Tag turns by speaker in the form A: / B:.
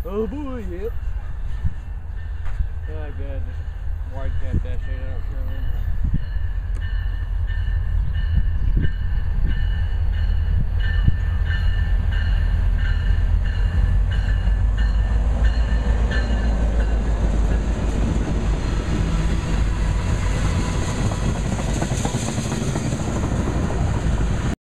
A: Oh boy, yep. I like that, just wide cab dash 8, I don't care.